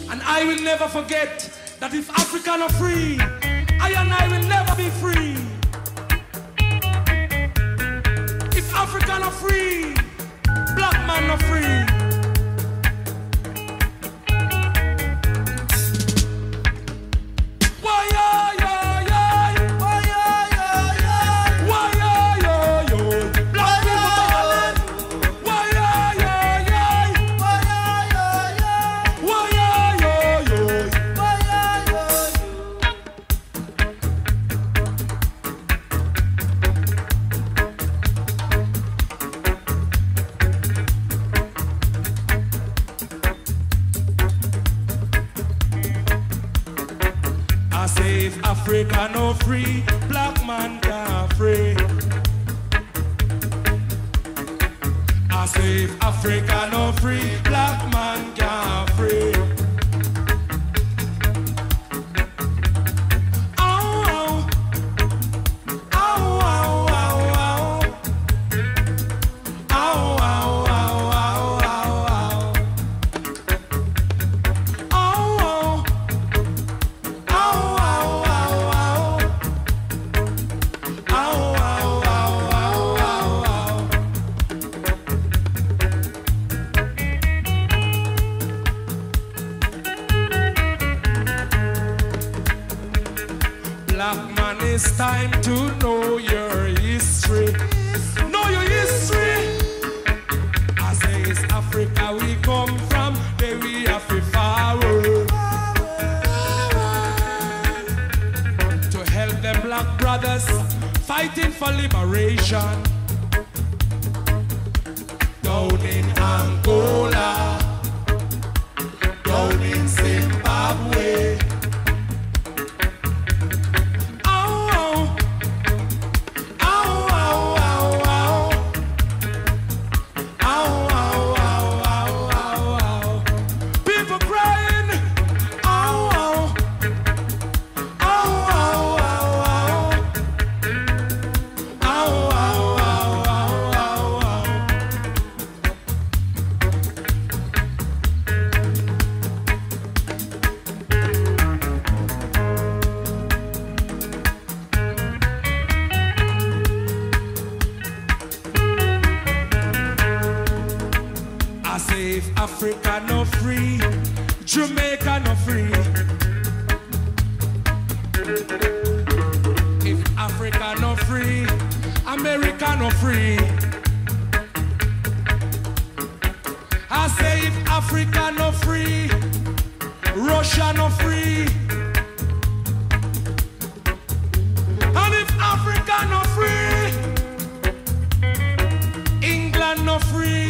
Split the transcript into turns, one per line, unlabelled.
And I will never forget that if Africa not free, I and I will never be free. If Africa not free, black man not free. Africa no free, black man can't free. I say if Africa no free, black man can't free. It's time to know your history. Know your history. I say it's Africa we come from, there we have to forward. To help them black brothers fighting for liberation. Down in Angola, down in Zimbabwe. Africa no free, Jamaica no free. If Africa no free, America no free. I say if Africa no free, Russia no free. And if Africa no free, England no free.